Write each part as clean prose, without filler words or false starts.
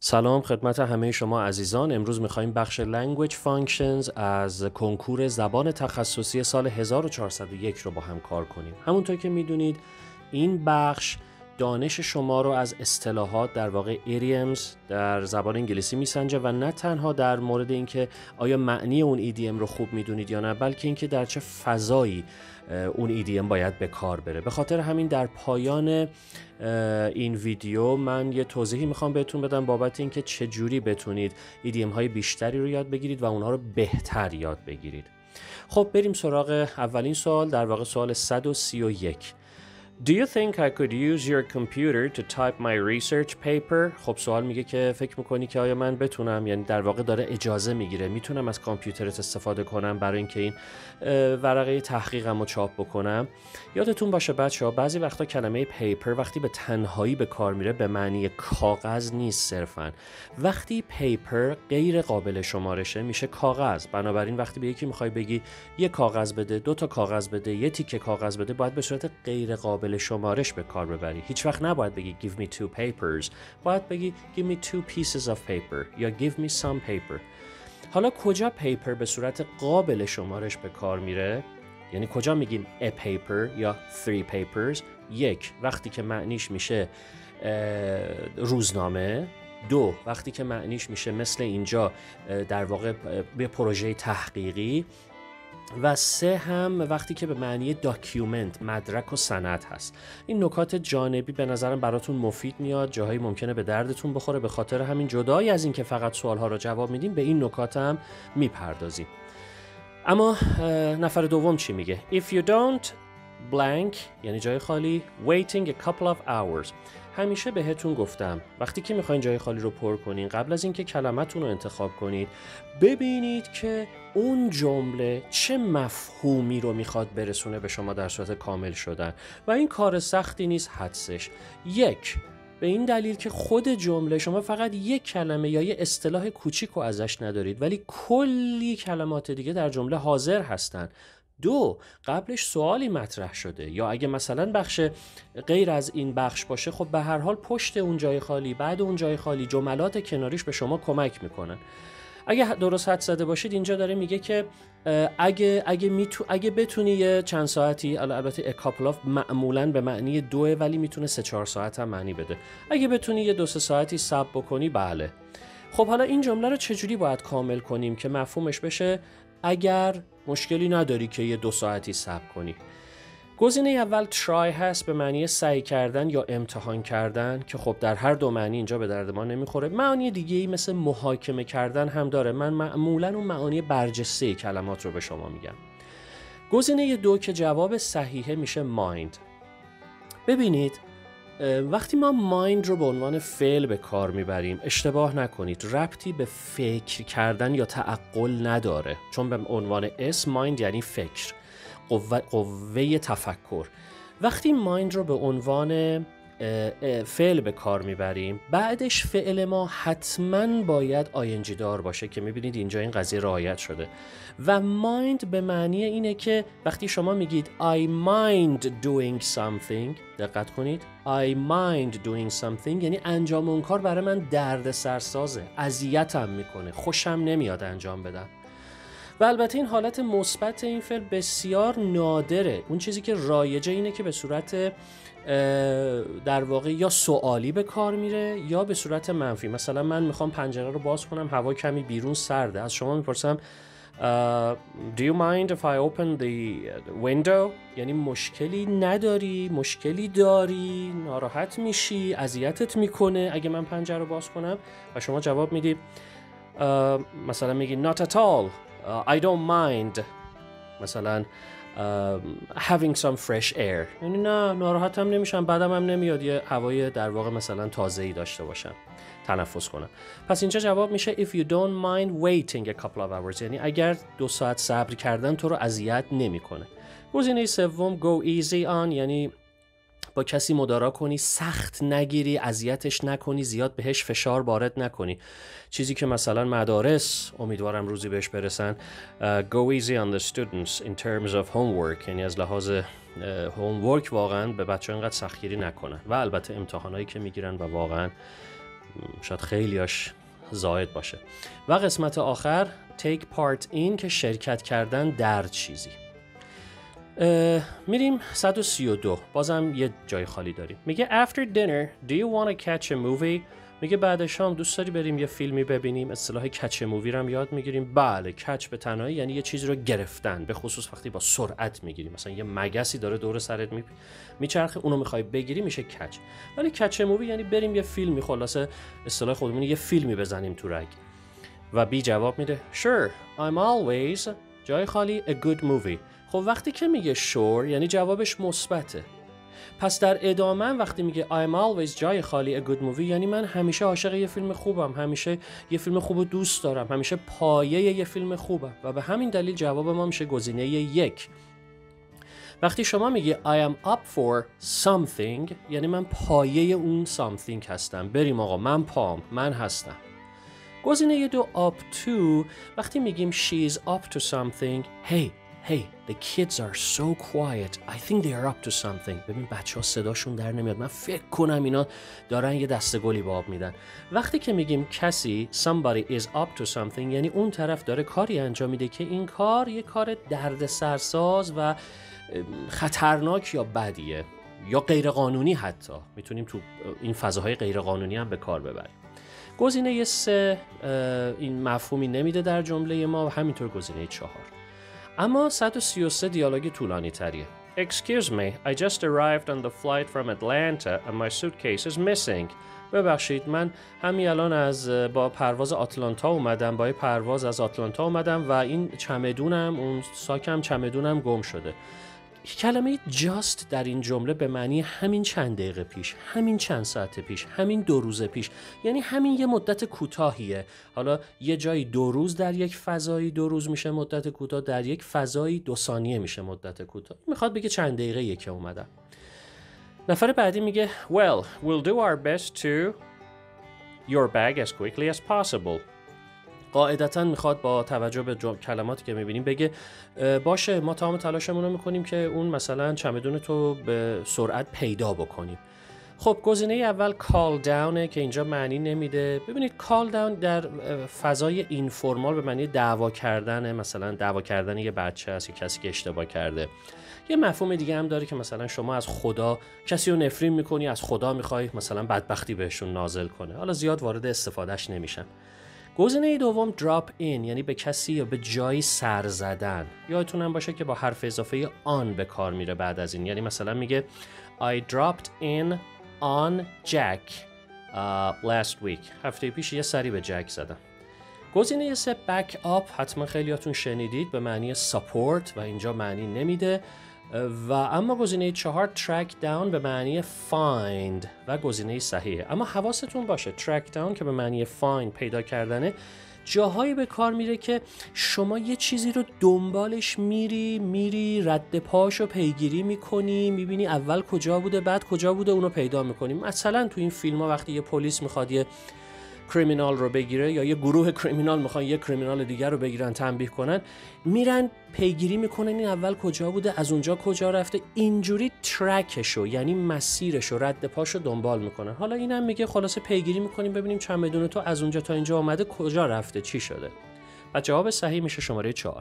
سلام خدمت همه شما عزیزان. امروز میخوایم بخش Language Functions از کنکور زبان تخصصی سال 1401 رو با هم کار کنیم. همونطور که میدونید این بخش دانش شما رو از اصطلاحات در واقع idioms در زبان انگلیسی میسنجه و نه تنها در مورد اینکه آیا معنی اون ایدیم رو خوب میدونید یا نه، بلکه اینکه در چه فضایی اون ایدیم باید به کار بره. به خاطر همین در پایان این ویدیو من یه توضیحی میخوام بهتون بدم بابت اینکه چه جوری بتونید ایدیم های بیشتری رو یاد بگیرید و اونها رو بهتر یاد بگیرید. خب بریم سراغ اولین سوال، در واقع سوال 131. Do you think I could use your computer to type my research paper؟ خب سوال میگه که فکر میکنی که آیا من بتونم، یعنی در واقع داره اجازه میگیره، میتونم از کامپیوترت استفاده کنم برای اینکه این ورقه تحقیقم رو چاپ بکنم. یادتون باشه بچه‌ها بعضی وقتا کلمه پیپر وقتی به تنهایی به کار میره به معنی کاغذ نیست صرفاً. وقتی پیپر غیر قابل شمارشه میشه کاغذ. بنابراین وقتی به یکی میخوای بگی یه کاغذ بده، دو تا کاغذ بده، یه تیکه کاغذ بده، باید به صورت غیر قابل شمارش به کار ببری. هیچ وقت نباید بگی give me two papers، باید بگی give me two pieces of paper یا give me some paper. حالا کجا پیپر به صورت قابل شمارش به کار میره؟ یعنی کجا میگیم a paper یا three papers؟ یک، وقتی که معنیش میشه روزنامه. دو، وقتی که معنیش میشه مثل اینجا در واقع به پروژه تحقیقی. و سه هم وقتی که به معنی داکیومنت، مدرک و سند هست. این نکات جانبی به نظرم براتون مفید میاد، جاهایی ممکنه به دردتون بخوره، به خاطر همین جدایی از این که فقط سوالها رو جواب میدیم به این نکات هم میپردازیم. اما نفر دوم چی میگه؟ If you don't blank یعنی جای خالی waiting a couple of hours. همیشه بهتون گفتم وقتی که میخواین جای خالی رو پر کنین، قبل از اینکه کلمتون رو انتخاب کنید ببینید که اون جمله چه مفهومی رو میخواد برسونه به شما در صورت کامل شدن و این کار سختی نیست حدسش. یک، به این دلیل که خود جمله شما فقط یک کلمه یا یه اصطلاح کوچیک رو ازش ندارید ولی کلی کلمات دیگه در جمله حاضر هستن. دو، قبلش سوالی مطرح شده یا اگه مثلا بخش غیر از این بخش باشه خب به هر حال پشت اون جای خالی، بعد اون جای خالی، جملات کناریش به شما کمک میکنن. اگه درست حد زده باشید اینجا داره میگه که اگه بتونی یه چند ساعتی، البته a couple of معمولاً به معنی دوه ولی میتونه 3-4 ساعت هم معنی بده، اگه بتونی یه 2-3 ساعتی صبر بکنی بله. خب حالا این جمله رو چجوری باید کامل کنیم که مفهومش بشه اگر مشکلی نداری که یه 2 ساعتی صبر کنی؟ گزینه اول try هست به معنی سعی کردن یا امتحان کردن که خب در هر دو معنی اینجا به درد ما نمیخوره. معانی دیگه‌ای مثل محاکمه کردن هم داره. من معمولاً اون معانی برجسته کلمات رو به شما میگم. گزینه دو که جواب صحیحه میشه mind. ببینید وقتی ما mind رو به عنوان فعل به کار میبریم اشتباه نکنید، ربطی به فکر کردن یا تعقل نداره، چون به عنوان اسم mind یعنی فکر، قوه تفکر. وقتی mind رو به عنوان فعل به کار میبریم بعدش فعل ما حتما باید آینجی دار باشه که میبینید اینجا این قضیه رعایت شده و mind به معنی اینه که وقتی شما میگید I mind doing something، دقت کنید I mind doing something یعنی انجام اون کار برای من درد سرسازه، اذیتم میکنه، خوشم نمیاد انجام بدم. و البته این حالت مثبت این فعل بسیار نادره. اون چیزی که رایجه اینه که به صورت در واقع یا سوالی به کار میره یا به صورت منفی. مثلا من میخوام پنجره رو باز کنم، هوا کمی بیرون سرده، از شما میپرسم Do you mind if I open the window؟ یعنی مشکلی نداری، مشکلی داری، ناراحت میشی، اذیتت میکنه اگه من پنجره رو باز کنم؟ و شما جواب میدی مثلا میگی Not at all I don't mind مثلا having some fresh air، یعنی نه ناراحتم نمیشم، بعدم هم نمیاد یه هوای در واقع مثلا تازه‌ای داشته باشم، تنفس کنم. پس اینجا جواب میشه if you don't mind waiting a couple of hours، یعنی اگر 2 ساعت صبر کردن تو رو اذیت نمیکنه. گزینه سوم go easy on یعنی با کسی مدارا کنی، سخت نگیری، اذیتش نکنی، زیاد بهش فشار وارد نکنی. چیزی که مثلا مدارس امیدوارم روزی بهش برسن go easy on the students in terms of homework، یعنی از لحاظ homework واقعا به بچه‌ها اینقدر سختگیری نکنن و البته امتحانایی که میگیرن و واقعا شاید خیلیاش زائد باشه. و قسمت آخر take part in که شرکت کردن در چیزی. میریم 132. بازم یه جای خالی داریم. میگه after dinner do you want to catch a movie؟ میگه بعد شام دوست داری بریم یه فیلمی ببینیم. اصطلاح کچ مووی رو هم یاد میگیریم. بله، کچ به تنهایی یعنی یه چیزی رو گرفتن، به خصوص وقتی با سرعت میگیری. مثلا یه مگسی داره دور سرت میچرخه، اونو میخوای بگیری، میشه کچ. ولی کچ مووی یعنی بریم یه فیلمی، خلاصه اصطلاح خودمون، یه فیلمی بزنیم تو رگ. و بی جواب میده sure I'm always جای خالی a good movie. خب وقتی که میگه sure یعنی جوابش مثبته. پس در ادامه وقتی میگه I'm always جای خالی a good movie یعنی من همیشه عاشق یه فیلم خوبم، همیشه یه فیلم خوب دوست دارم، همیشه پایه یه فیلم خوبم و به همین دلیل جواب ما میشه گزینه 1. وقتی شما میگی I am up for something یعنی من پایه اون something هستم. بریم آقا، من پام، من هستم. گزینه 2 up to وقتی میگیم she is up to something Hey, the kids are so quiet. I think they are up to something. ببین بچه‌ها صداشون در نمیاد. من فکر کنم اینا دارن یه دسته گلی به آب میدن. وقتی که میگیم کسی somebody is up to something یعنی اون طرف داره کاری انجام میده که این کار یه کار دردسرساز و خطرناک یا بدیه یا غیر قانونی، حتی میتونیم تو این فضاهای غیر قانونی هم به کار ببریم. گزینه 3 این مفهومی نمیده در جمله ما و همینطور گزینه 4. اما 133 دیالوگ طولانی تریه. Excuse me, I just arrived on the flight from Atlanta and my suitcase is missing. ببخشید، من همین الان با پرواز آتلانتا اومدم، با پرواز از آتلانتا اومدم و این چمدونم، اون ساکم چمدونم گم شده. کلمه just در این جمله به معنی همین چند دقیقه پیش، همین چند ساعت پیش، همین 2 روز پیش، یعنی همین یه مدت کوتاهیه. حالا یه جایی 2 روز در یک فضایی 2 روز میشه مدت کوتاه، در یک فضایی 2 ثانیه میشه مدت کوتاه. میخواد بگه چند دقیقه که اومدم. نفر بعدی میگه Well, we'll do our best to your bag as quickly as possible. قاعدتاً میخواد با توجه به کلماتی که میبینیم بگه باشه، ما تمام تلاشمون رو میکنیم که اون مثلا چمدون تو به سرعت پیدا بکنیم. خب گزینه اول call downه که اینجا معنی نمیده. ببینید call down در فضای اینفورمال به معنی دعوا کردن، مثلا دعوا کردن یه بچه است، یه کسی که اشتباه کرده. یه مفهوم دیگه هم داره که مثلا شما از خدا کسی رو نفرین میکنی، از خدا میخوای مثلا بدبختی بهشون نازل کنه. حالا زیاد وارد استفادهش نمیشن. گزینه دوم drop in یعنی به کسی یا به جایی سر زدن. یادتون هم باشه که با حرف اضافه on به کار میره بعد از این. یعنی مثلا میگه I dropped in on Jack last week. هفته پیش یه سری به جک زدم. گزینه 3 back up حتما خیلیاتون شنیدید، به معنی support و اینجا معنی نمیده. و اما گزینه 4 track down به معنی find و گزینه صحیحه. اما حواستون باشه track down که به معنی find پیدا کردنه جاهایی به کار میره که شما یه چیزی رو دنبالش میری رد پاشو پیگیری میکنی، میبینی اول کجا بوده بعد کجا بوده، اونو پیدا میکنی. مثلا تو این فیلم ها وقتی یه پلیس میخواد یه کریمینال رو بگیره یا یه گروه کریمینال میخوان یه کریمینال دیگر رو بگیرن تنبیه کنن، میرن پیگیری میکنن این اول کجا بوده، از اونجا کجا رفته، اینجوری ترکشو یعنی مسیرشو رد پاشو دنبال میکنن. حالا اینم میگه خلاصه پیگیری میکنیم ببینیم چمدون تو از اونجا تا اینجا اومده کجا رفته، چی شده. و جواب صحیح میشه شماره 4.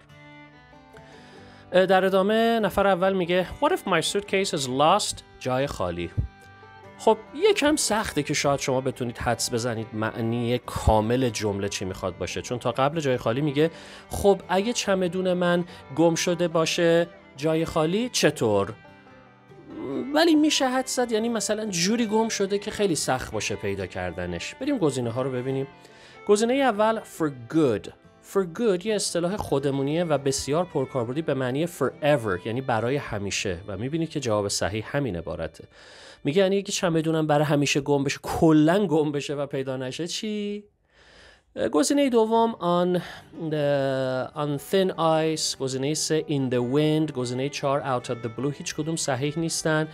در ادامه نفر اول میگه What if my suitcase is lost؟ جای خالی. خب یکم سخته که شاید شما بتونید حدس بزنید معنی کامل جمله چی میخواد باشه، چون تا قبل جای خالی میگه خب اگه چمدون من گم شده باشه جای خالی چطور؟ ولی میشه حدس زد یعنی مثلا جوری گم شده که خیلی سخت باشه پیدا کردنش. بریم گزینه ها رو ببینیم. گزینه اول for good. For good یه اصطلاح خودمونیه و بسیار پرکاربردی به معنی forever یعنی برای همیشه و میبینید که جواب صحیح همین عبارته. میگه یعنی اگه چمدونم برای همیشه گم بشه، کلن گم بشه و پیدا نشه چی؟ گزینه دوم on thin ice، گزینه 3 in the wind، گزینه 4 out of the blue هیچ کدوم صحیح نیستن.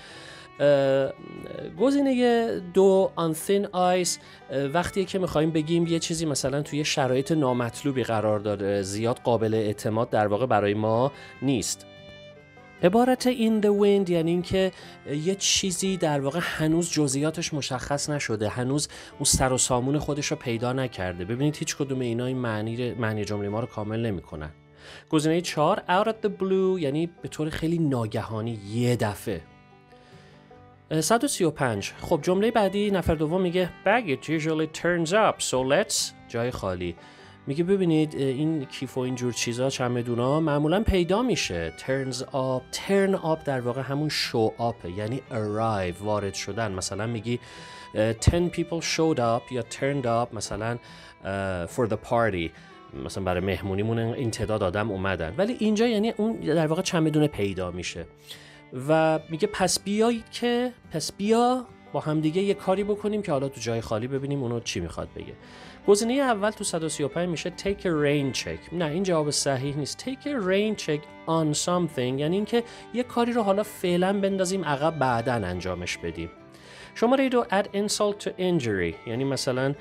گزینه 2 on thin ice وقتی که میخوایم بگیم یه چیزی مثلا توی شرایط نامطلوبی قرار داره، زیاد قابل اعتماد در واقع برای ما نیست. عبارت in the wind یعنی این که یه چیزی در واقع هنوز جزئیاتش مشخص نشده، هنوز اون سر و سامون خودش رو پیدا نکرده. ببینید هیچ کدوم اینا این معنی جمله ما رو کامل نمی‌کنن. گزینه 4 out of the blue یعنی به طور خیلی ناگهانی یه دفعه. 135 خب جمله بعدی نفر دوم میگه baggage usually turns up so let's جای خالی. میگه ببینید این کیف و اینجور چیزا چمدونا معمولا پیدا میشه. turn up در واقع همون show up یعنی arrive وارد شدن. مثلا میگی 10 people showed up یا turned up مثلا for the party، مثلا برای مهمونیمون این تعداد آدم اومدن، ولی اینجا یعنی اون در واقع چمدونه پیدا میشه و میگه پس بیا با همدیگه یه کاری بکنیم که حالا تو جای خالی ببینیم اونو چی میخواد بگه. گزینه اول تو 135 میشه take a rain check. نه این جواب صحیح نیست. take a rain check on something یعنی اینکه یه کاری رو حالا فعلا بندازیم عقب بعداً انجامش بدیم. شماره 2 add insult to injury یعنی مثلا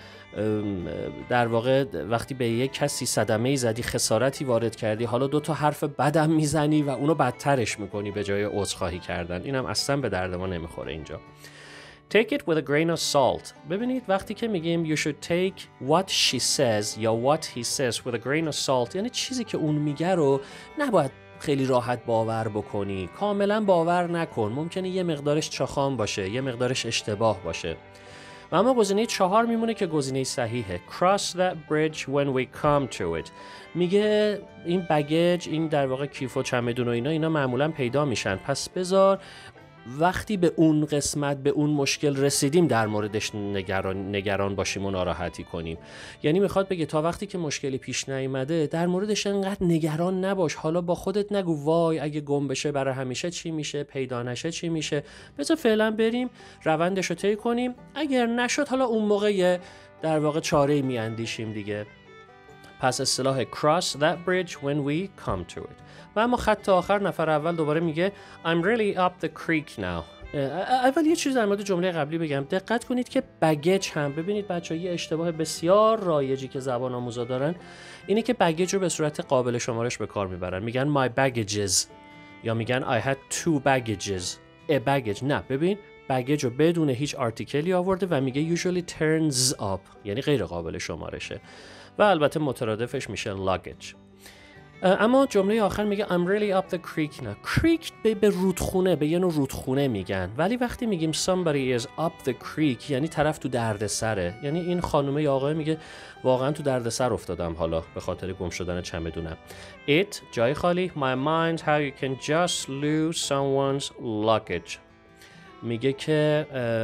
در واقع وقتی به یک کسی صدمه‌ای زدی، خسارتی وارد کردی، حالا 2 تا حرف بدم میزنی و اونو بدترش میکنی به جای عذرخواهی کردن. اینم اصلا به درد ما نمیخوره اینجا. Take it with a grain of salt. ببینید وقتی که میگیم you should take what she says یا what he says with a grain of salt یعنی چیزی که اون میگه رو نباید خیلی راحت باور بکنی، کاملا باور نکن. ممکنه یه مقدارش چاخام باشه، یه مقدارش اشتباه باشه. و اما گزینه 4 میمونه که گزینه صحیحه. Cross that bridge when we come to it. میگه این بگیج، این در واقع کیف و چمدون و اینا معمولا پیدا میشن، پس بذار وقتی به اون قسمت، به اون مشکل رسیدیم در موردش نگران باشیم و ناراحتی کنیم. یعنی میخواد بگه تا وقتی که مشکلی پیش نیامده در موردش انقدر نگران نباش. حالا با خودت نگو وای اگه گم بشه برای همیشه چی میشه، پیدا نشه چی میشه. بذار فعلا بریم روندش رو طی کنیم، اگر نشد حالا اون موقع در واقع چاره‌ای میاندیشیم دیگه. پس اصطلاح cross that bridge when we come to it. و اما خط آخر نفر اول دوباره میگه I'm really up the creek now. اول یه چیز در مورد جمله قبلی بگم. دقت کنید که بگیج هم، ببینید بچه‌ها یه اشتباه بسیار رایجی که زبان آموزا دارن اینه که بگیج رو به صورت قابل شمارش به کار میبرن. میگن my baggages یا میگن I had 2 baggages. a baggage نه، ببین بگیج رو بدون هیچ آرتیکلی آورده و میگه usually turns up یعنی غیر قابل شمارشه و البته مترادفش میشه luggage. اما جمله آخر میگه I'm really up the creek now. creek به رودخونه، به یه نوع رودخونه میگن، ولی وقتی میگیم somebody is up the creek یعنی طرف تو دردسره. یعنی این خانومه یا آقای میگه واقعا تو دردسر افتادم حالا به خاطر گم شدن چمدونم. it جای خالی my mind how you can just lose someone's luggage. میگه که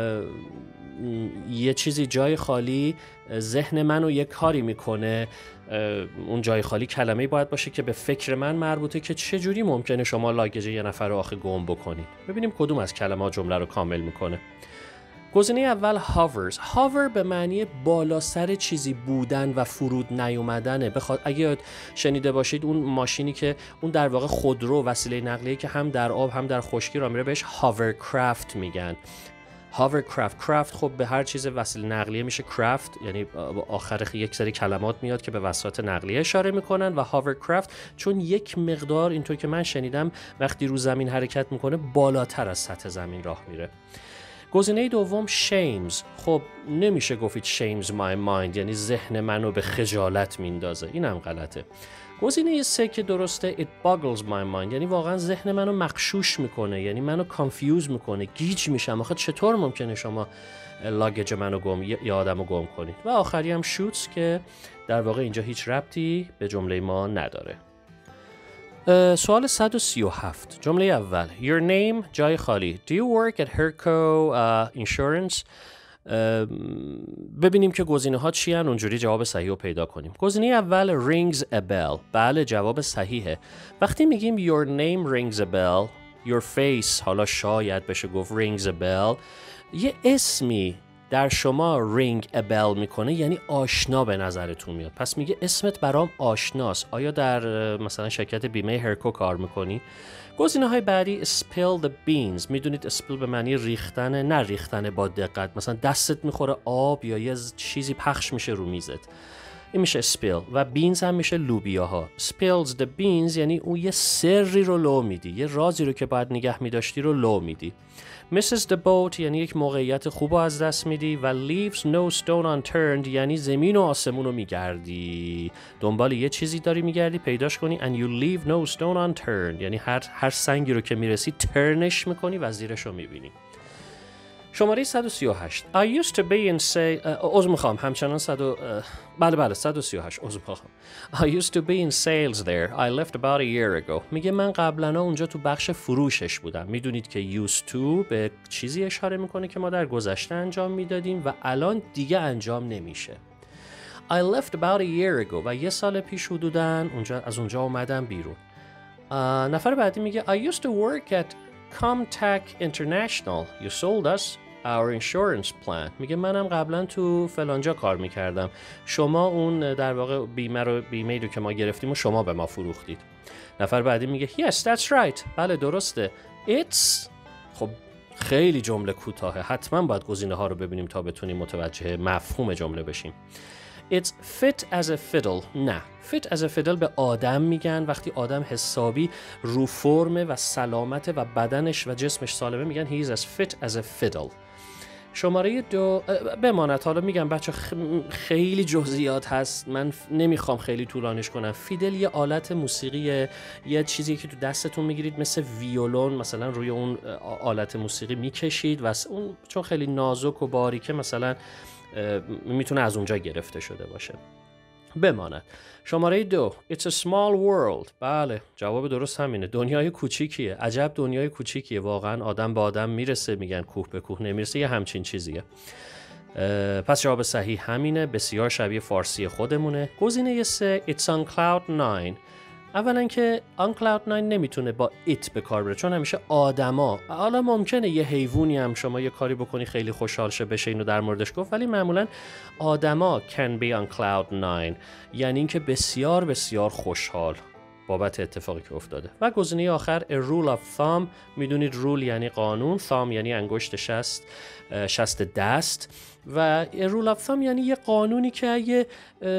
یه چیزی جای خالی ذهن منو یه کاری میکنه. اون جای خالی کلمه‌ای باید باشه که به فکر من مربوطه که چه جوری ممکنه شما لاگیج یه نفر رو آخه گم بکنید. ببینیم کدوم از کلمات جمله رو کامل میکنه. گزینه اول hovers. hover به معنی بالا سر چیزی بودن و فرود نیومدنه. اگه شنیده باشید اون ماشینی که اون در واقع خودرو وسیله نقلیه که هم در آب هم در خشکی راه میره بهش hovercraft میگن. hovercraft خب به هر چیز وسیله نقلیه میشه craft، یعنی آخر یک سری کلمات میاد که به وسایل نقلیه اشاره میکنن و hovercraft چون یک مقدار اینطور که من شنیدم وقتی رو زمین حرکت میکنه بالاتر از سطح زمین راه میره. گزینه دوم shames. خب نمیشه گفت shames my mind یعنی ذهن منو به خجالت میندازه، اینم غلطه. گزینه 3 که درسته it boggles my mind یعنی واقعا ذهن منو مغشوش میکنه، یعنی منو confuse میکنه، گیج میشم. آخه چطور ممکنه شما لاگیج منو یا آدمو گم کنید؟ و آخری هم shoots که در واقع اینجا هیچ ربطی به جمله ما نداره. سوال 137 جمله اول your name جای خالی do you work at Herco insurance. ببینیم که گزینه ها چی هن، اونجوری جواب صحیح رو پیدا کنیم. گزینه اول rings a bell. بله جواب صحیحه. وقتی میگیم your name rings a bell your face حالا شاید بشه گفت rings a bell، یه اسمی در شما رینگ ابل میکنه یعنی آشنا به نظرتون میاد. پس میگه اسمت برام آشناست. آیا در مثلا شرکت بیمه هرکو کار میکنی؟ گزینه های بعدی spill the beans. میدونید spill به معنی ریختن، نه ریختن با دقت، مثلا دستت میخوره آب یا یه چیزی پخش میشه رو میزت. این میشه spill و beans هم میشه لوبیاها. spills the beans یعنی اون یه سری رو لو میدی، یه رازی رو که باید نگه میداشتی رو لو میدی. misses the boat یعنی یک موقعیت خوب رو از دست میدی و leaves no stone unturned یعنی زمین و آسمون رو میگردی، دنبال یه چیزی داری میگردی پیداش کنی. and you leave no stone unturned یعنی هر سنگی رو که میرسی ترنش میکنی و زیرش رو میبینی. شماره 138 I used to be in عذر میخوام همچنان 138 عذر میخوام. I used to be in sales there. I left about a year ago. میگه من قبلا اونجا تو بخش فروشش بودم. میدونید که used to به چیزی اشاره میکنه که ما در گذشته انجام میدادیم و الان دیگه انجام نمیشه. I left about a year ago و یه سال پیش حدوداً از اونجا اومدم بیرون. نفر بعدی میگه I used to work at Comtac International. You sold us our insurance plan. میگه منم قبلا تو فلانجا کار میکردم. شما اون در واقع بیمه رو که ما گرفتیم و شما به ما فروختید. نفر بعدی میگه Yes, that's right. بله درسته. It's خب خیلی جمله کوتاهه. حتما باید گزینه ها رو ببینیم تا بتونیم متوجه مفهوم جمله بشیم. It's fit as a fiddle. نه. fit as a fiddle به آدم میگن وقتی آدم حسابی رو فرمه و سلامته و بدنش و جسمش سالمه میگن he is as fit as a fiddle. شماره 2 بماند. حالا میگم بچه خیلی جزئیات هست، من نمیخوام خیلی طولانیش کنم. فیدل یه آلت موسیقیه، یه چیزی که تو دستتون میگیرید مثل ویولون، مثلا روی اون آلت موسیقی میکشید و اون چون خیلی نازک و باریکه مثلا میتونه از اونجا گرفته شده باشه. بماند. شماره 2 It's a small world. بله جواب درست همینه. دنیای کوچیکیه. عجب دنیای کوچیکیه. واقعا آدم به آدم میرسه، میگن کوه به کوه نمیرسه، یه همچین چیزیه. پس جواب صحیح همینه. بسیار شبیه فارسی خودمونه. گزینه 3 It's on cloud 9. اولا که on cloud 9 نمیتونه با it به کار بره چون همیشه آدما. حالا ممکنه یه حیوانی هم شما یه کاری بکنی خیلی خوشحال شه بشه اینو در موردش گفت، ولی معمولا آدما can be on cloud 9 یعنی اینکه بسیار بسیار خوشحال بابت اتفاقی که افتاده. و گزینه آخر a rule of thumb. میدونید rule یعنی قانون، thumb یعنی انگشت شست دست و rule of thumb یعنی یه قانونی که اگه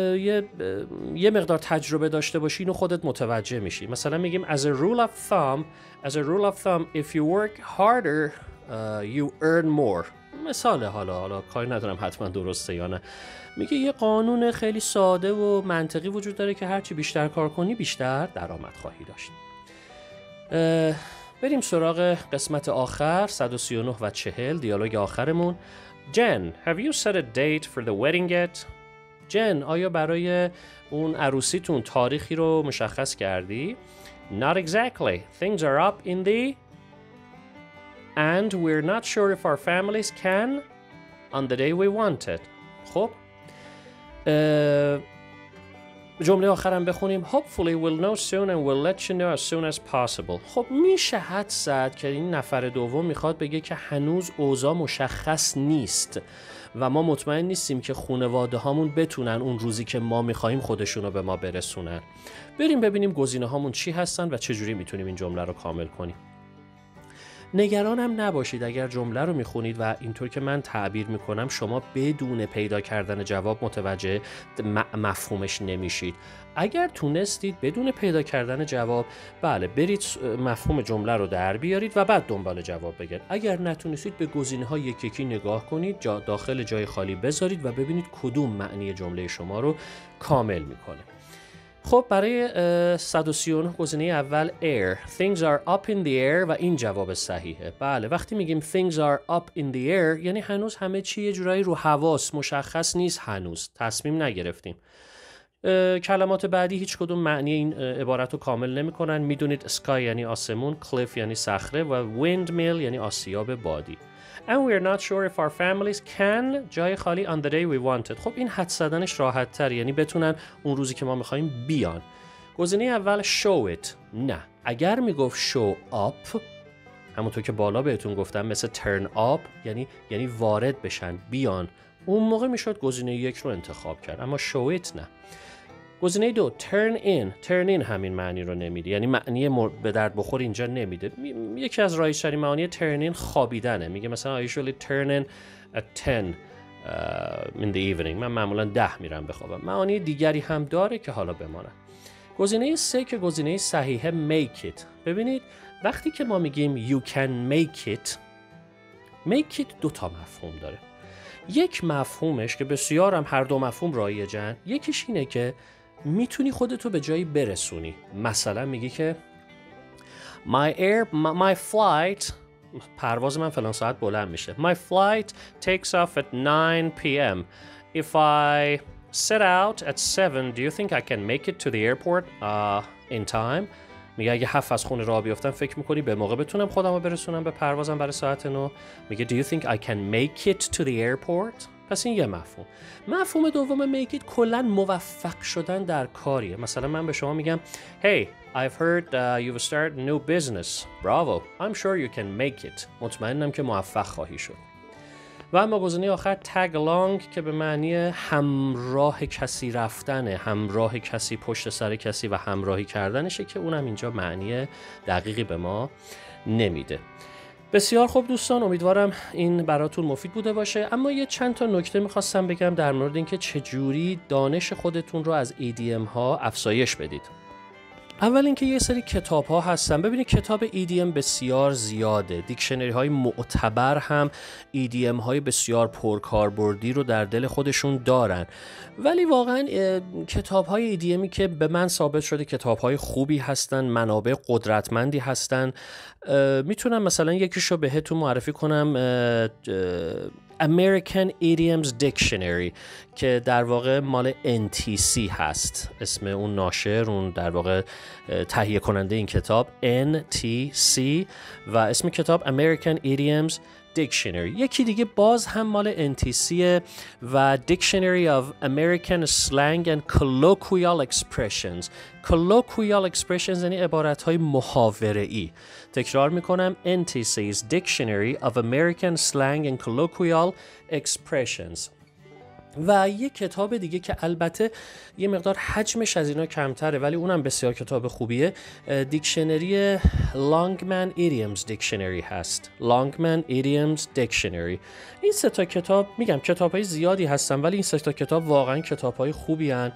یه مقدار تجربه داشته باشی اینو خودت متوجه میشی. مثلا میگیم as a rule of thumb if you work harder you earn more. مثاله. حالا کاری ندارم حتما درسته یا نه. میگه یه قانون خیلی ساده و منطقی وجود داره که هرچی بیشتر کار کنی بیشتر درآمد خواهی داشت. بریم سراغ قسمت آخر 139 و 40 دیالوگ آخرمون. Jen, have you set a date for the wedding yet? جن آیا برای اون عروسیتون تاریخی رو مشخص کردی؟ Not exactly. Things are up in the and we're not sure if our families can on the day we want it. خب جمله آخرم بخونیم. Hopefully we'll know soon and we'll let you know as soon as possible. خب میشه حد زد که این نفر دوم میخواد بگه که هنوز اوضاع مشخص نیست و ما مطمئن نیستیم که خانواده هامون بتونن اون روزی که ما میخواییم خودشونو به ما برسونن. بریم ببینیم گزینه هامون چی هستن و چجوری میتونیم این جمله رو کامل کنیم. نگران هم نباشید اگر جمله رو میخونید و اینطور که من تعبیر میکنم شما بدون پیدا کردن جواب متوجه مفهومش نمیشید. اگر تونستید بدون پیدا کردن جواب بله برید مفهوم جمله رو در بیارید و بعد دنبال جواب بگید. اگر نتونستید به گزینه‌ها یکی نگاه کنید، داخل جای خالی بذارید و ببینید کدوم معنی جمله شما رو کامل میکنه. خب برای 139 گزینه اول air. Things are up in the air و این جواب صحیحه. بله وقتی میگیم things are up in the air یعنی هنوز همه چی یه جورایی رو حواس مشخص نیست، هنوز تصمیم نگرفتیم. کلمات بعدی هیچ کدوم معنی این عبارت رو کامل نمی کنن. میدونید sky یعنی آسمون، cliff یعنی صخره و windmill یعنی آسیاب بادی. And we're not sure if our families can جای خالی on the day we wanted. خب این حد زدنش راحت تر، یعنی بتونن اون روزی که ما میخوایم بیان. گزینه اول show it. نه اگر میگفت show up همونطور که بالا بهتون گفتم مثل turn up یعنی وارد بشن بیان، اون موقع میشد گزینه 1 رو انتخاب کرد، اما show it نه. گزینه 2 turn in همین معنی رو نمیده، یعنی معنی به درد بخور اینجا نمیده. یکی از رایج‌ترین معانی turn in خوابیدنه. میگه مثلا I usually turn in at 10 in the evening. من معمولا 10 میرم بخوابم. معانی دیگری هم داره که حالا بمانم. گزینه 3 که گزینه صحیحه make it. ببینید وقتی که ما میگیم you can make it دو تا مفهوم داره. یک مفهومش که بسیارم هر دو مفهوم رایجن، یکیش اینه که میتونی خودتو به جایی برسونی. مثلا میگی که my flight، پرواز من فلان ساعت بلند میشه. My flight takes off at 9 p.m. If I set out at 7, do you think I can make it to the airport in time? میگه اگه 7 از خونه راه بیفتم فکر میکنی به موقع بتونم خودم رو برسونم به پروازم برای ساعت 9؟ میگه do you think I can make it to the airport؟ پس این یه مفهوم. مفهوم دوم make it کلاً موفق شدن در کاریه. مثلا من به شما میگم Hey, I've heard you've started a new business. Bravo. I'm sure you can make it. مطمئنم که موفق خواهی شد. و اما گزینه آخر tag along که به معنی همراه کسی رفتنه، همراه کسی پشت سر کسی و همراهی کردنشه که اونم اینجا معنی دقیقی به ما نمیده. بسیار خوب دوستان، امیدوارم این براتون مفید بوده باشه. اما یه چند تا نکته میخواستم بگم در مورد اینکه چجوری دانش خودتون رو از EDM ها افزایش بدید. اول اینکه یه سری کتاب ها هستن. ببینید کتاب EDM بسیار زیاده. دیکشنری های معتبر هم EDM های بسیار پرکاربردی رو در دل خودشون دارن. ولی واقعا کتاب های EDMی که به من ثابت شده کتاب های خوبی هستن، منابع قدرتمندی هستن. میتونم مثلا یکیشو بهتون معرفی کنم، American Idioms Dictionary که در واقع مال NTC هست. اسم اون ناشر، اون در واقع تهیه کننده این کتاب NTC و اسم کتاب American Idioms Dictionary. یکی دیگه باز هم مال NTC و Dictionary of American Slang and Colloquial Expressions. Colloquial Expressions یعنی عبارت‌های محاوره‌ای. تکرار میکنم NTC's Dictionary of American Slang and Colloquial Expressions. و یک کتاب دیگه که البته یه مقدار حجمش از اینا کمتره ولی اونم بسیار کتاب خوبیه، دیکشنری Longman Idioms Dictionary هست. Longman Idioms Dictionary. این سه تا کتاب، میگم کتاب‌های زیادی هستن ولی این سه تا کتاب واقعا کتاب‌های خوبی هستن.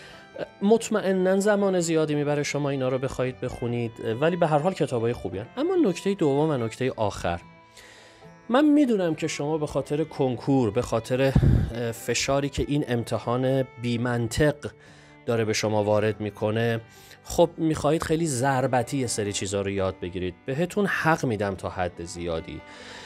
مطمئناً زمان زیادی میبره شما اینا رو بخواید بخونید ولی به هر حال کتاب‌های خوبی هستن. اما نکته دوم و نکته آخر، من میدونم که شما به خاطر کنکور، به خاطر فشاری که این امتحان بی‌منطق داره به شما وارد میکنه، خب میخواهید خیلی ضربتی یه سری چیزا رو یاد بگیرید. بهتون حق میدم تا حد زیادی،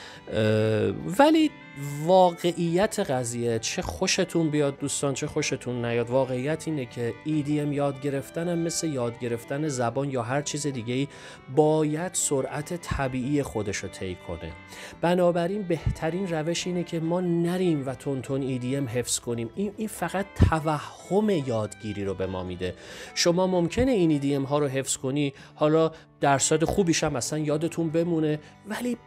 ولی واقعیت قضیه، چه خوشتون بیاد دوستان چه خوشتون نیاد، واقعیت اینه که EDM یاد گرفتن هم مثل یاد گرفتن زبان یا هر چیز دیگه‌ای باید سرعت طبیعی خودش رو طی کنه. بنابراین بهترین روش اینه که ما نریم و تون EDM حفظ کنیم. این فقط توهم یادگیری رو به ما میده. شما ممکنه این EDM ها رو حفظ کنی، حالا درصد خوبیش هم اصلا یادتون بمونه، ولی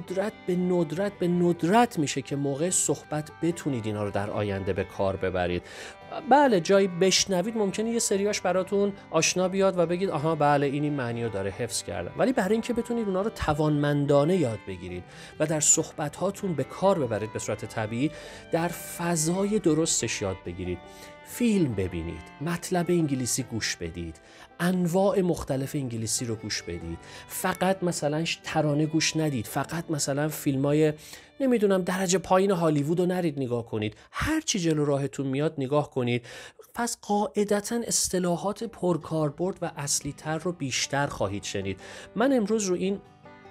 به ندرت میشه که موقع صحبت بتونید اینا رو در آینده به کار ببرید. بله جایی بشنوید ممکنه یه سریاش براتون آشنا بیاد و بگید آها بله این معنی رو داره، حفظ کردم، ولی برای اینکه بتونید اونا رو توانمندانه یاد بگیرید و در صحبت هاتون به کار ببرید به صورت طبیعی، در فضای درستش یاد بگیرید. فیلم ببینید، مطلب انگلیسی گوش بدید، انواع مختلف انگلیسی رو گوش بدید، فقط مثلا ترانه گوش ندید، فقط مثلا فیلمای نمیدونم درجه پایین هالیوود رو نرید نگاه کنید، هر چی جلو راهتون میاد نگاه کنید. پس قاعدتاً اصطلاحات پرکاربرد و اصلی تر رو بیشتر خواهید شنید. من امروز رو این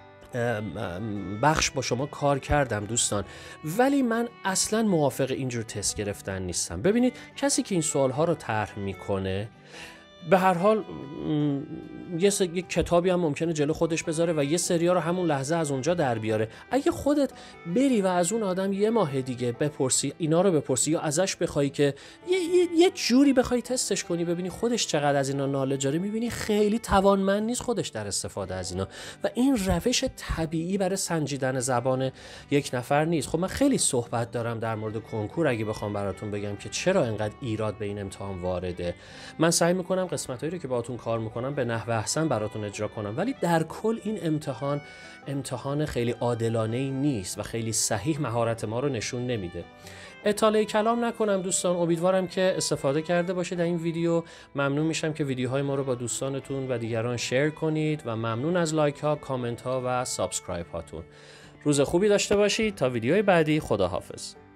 بخش با شما کار کردم دوستان، ولی من اصلا موافق اینجور تست گرفتن نیستم. ببینید کسی که این سوالها رو طرح میکنه به هر حال یک کتابی هم ممکنه جلو خودش بذاره و یه سریا رو همون لحظه از اونجا در بیاره. اگه خودت بری و از اون آدم یه ماه دیگه بپرسی، اینا رو بپرسی یا ازش بخوای که یه جوری بخوای تستش کنی ببینی خودش چقدر از اینا نالج داره، میبینی خیلی توانمند نیست خودش در استفاده از اینا و این روش طبیعی برای سنجیدن زبان یک نفر نیست. خب من خیلی صحبت دارم در مورد کنکور، اگه بخوام براتون بگم که چرا اینقدر ایراد به این امتحان وارده، من سعی میکنم قسمتایی رو که باهاتون کار میکنم به نحو احسن براتون اجرا کنم، ولی در کل این امتحان خیلی عادلانه‌ای نیست و خیلی صحیح مهارت ما رو نشون نمیده. اطاله کلام نکنم دوستان، امیدوارم که استفاده کرده باشید در این ویدیو. ممنون میشم که ویدیوهای ما رو با دوستانتون و دیگران شیر کنید و ممنون از لایک ها، کامنت ها و سابسکرایب هاتون. روز خوبی داشته باشید. تا ویدیوهای بعدی، خداحافظ.